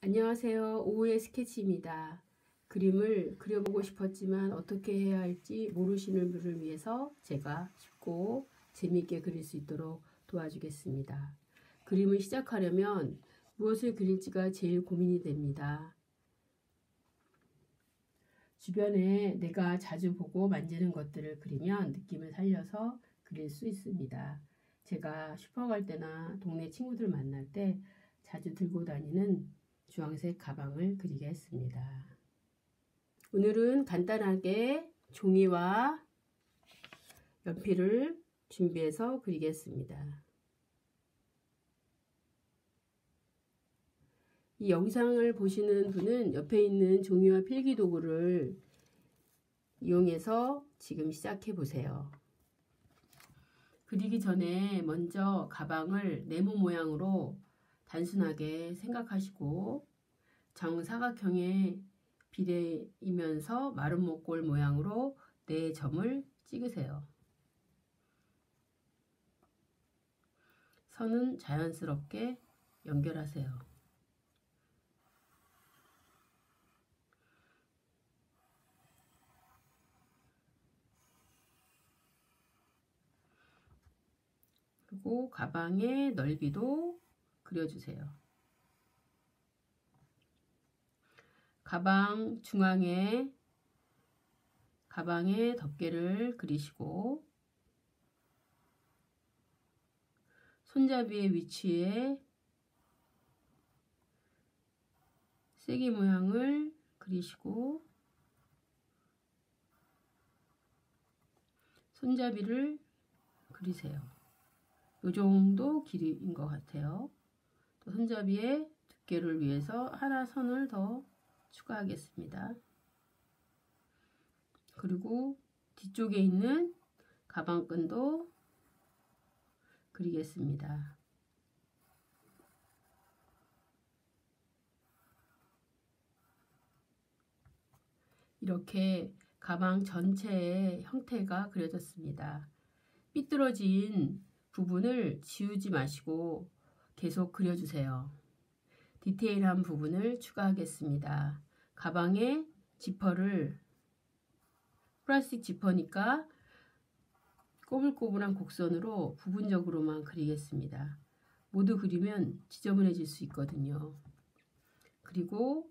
안녕하세요. 오후의 스케치입니다. 그림을 그려보고 싶었지만 어떻게 해야 할지 모르시는 분을 위해서 제가 쉽고 재미있게 그릴 수 있도록 도와주겠습니다. 그림을 시작하려면 무엇을 그릴지가 제일 고민이 됩니다. 주변에 내가 자주 보고 만지는 것들을 그리면 느낌을 살려서 그릴 수 있습니다. 제가 슈퍼 갈 때나 동네 친구들 만날 때 자주 들고 다니는 주황색 가방을 그리겠습니다. 오늘은 간단하게 종이와 연필을 준비해서 그리겠습니다. 이 영상을 보시는 분은 옆에 있는 종이와 필기 도구를 이용해서 지금 시작해 보세요. 그리기 전에 먼저 가방을 네모 모양으로 단순하게 생각하시고 정사각형의 비례이면서 마른 목골 모양으로 4점을 찍으세요. 선은 자연스럽게 연결하세요. 그리고 가방의 넓이도 그려주세요. 가방 중앙에 가방의 덮개를 그리시고 손잡이의 위치에 세기 모양을 그리시고 손잡이를 그리세요. 이 정도 길이인 것 같아요. 또 손잡이의 두께를 위해서 하나 선을 더 추가하겠습니다. 그리고 뒤쪽에 있는 가방끈도 그리겠습니다. 이렇게 가방 전체의 형태가 그려졌습니다. 삐뚤어진 부분을 지우지 마시고 계속 그려주세요. 디테일한 부분을 추가하겠습니다. 가방에 지퍼를 플라스틱 지퍼니까 꼬불꼬불한 곡선으로 부분적으로만 그리겠습니다. 모두 그리면 지저분해질 수 있거든요. 그리고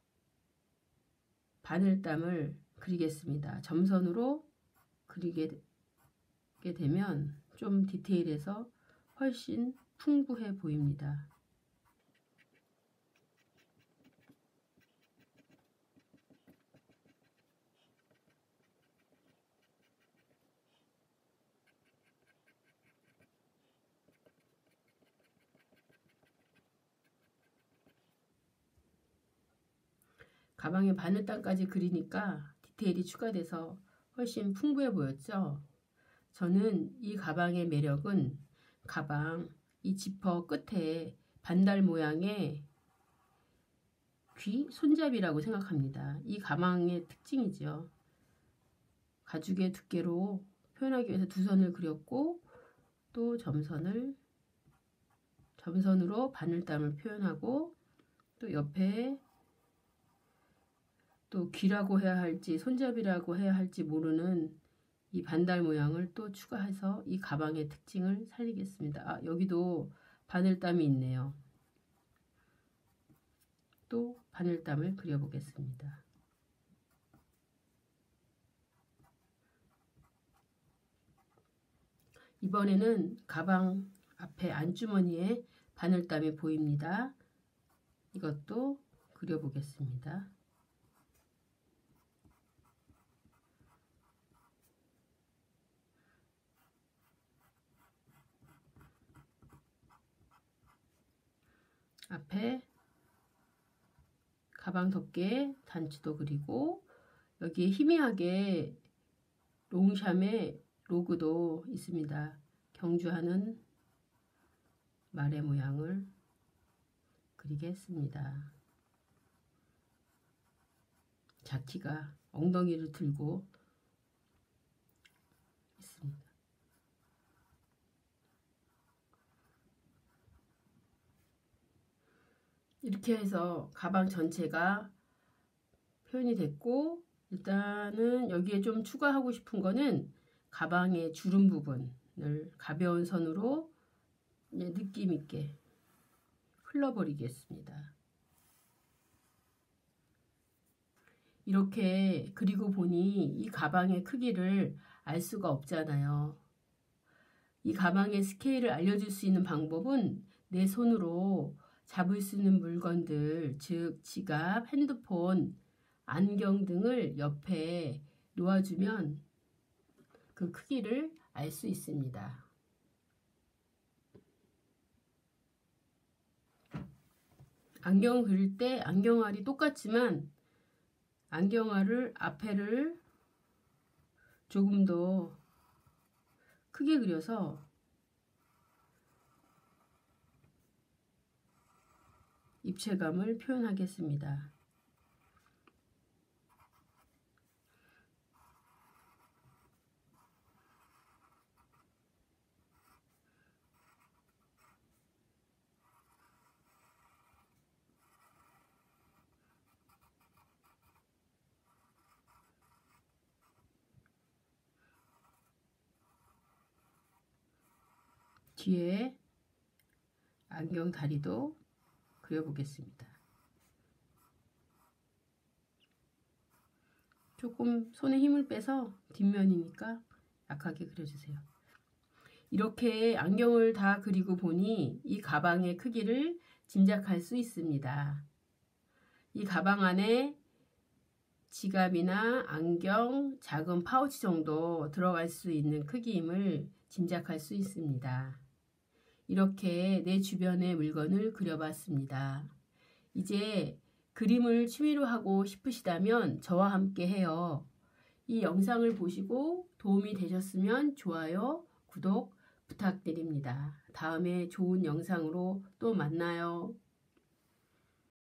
바늘땀을 그리겠습니다. 점선으로 그리게 되면 좀 디테일해서 훨씬 풍부해 보입니다. 가방에 바늘땀까지 그리니까 디테일이 추가돼서 훨씬 풍부해 보였죠? 저는 이 가방의 매력은 가방 이 지퍼 끝에 반달 모양의 귀 손잡이라고 생각합니다. 이 가방의 특징이죠. 가죽의 두께로 표현하기 위해서 두 선을 그렸고 또 점선으로 바늘땀을 표현하고 또 옆에 또 귀라고 해야 할지 손잡이라고 해야 할지 모르는 이 반달 모양을 또 추가해서 이 가방의 특징을 살리겠습니다. 여기도 바늘땀이 있네요. 또 바늘땀을 그려보겠습니다. 이번에는 가방 앞에 안주머니에 바늘땀이 보입니다. 이것도 그려보겠습니다. 앞에 가방 덮개 단추도 그리고 여기에 희미하게 롱샴의 로고도 있습니다. 경주하는 말의 모양을 그리겠습니다. 자키가 엉덩이를 들고 있습니다. 이렇게 해서 가방 전체가 표현이 됐고, 일단은 여기에 좀 추가하고 싶은 거는 가방의 주름 부분을 가벼운 선으로 느낌 있게 흘러버리겠습니다. 이렇게 그리고 보니 이 가방의 크기를 알 수가 없잖아요. 이 가방의 스케일을 알려줄 수 있는 방법은 내 손으로 잡을 수 있는 물건들, 즉 지갑, 핸드폰, 안경 등을 옆에 놓아주면 그 크기를 알 수 있습니다. 안경 그릴 때 안경알이 똑같지만 안경알을 앞에를 조금 더 크게 그려서 입체감을 표현하겠습니다. 뒤에 안경 다리도 그려보겠습니다. 조금 손에 힘을 빼서 뒷면이니까 약하게 그려주세요. 이렇게 안경을 다 그리고 보니 이 가방의 크기를 짐작할 수 있습니다. 이 가방 안에 지갑이나 안경, 작은 파우치 정도 들어갈 수 있는 크기임을 짐작할 수 있습니다. 이렇게 내 주변의 물건을 그려봤습니다. 이제 그림을 취미로 하고 싶으시다면 저와 함께 해요. 이 영상을 보시고 도움이 되셨으면 좋아요, 구독 부탁드립니다. 다음에 좋은 영상으로 또 만나요.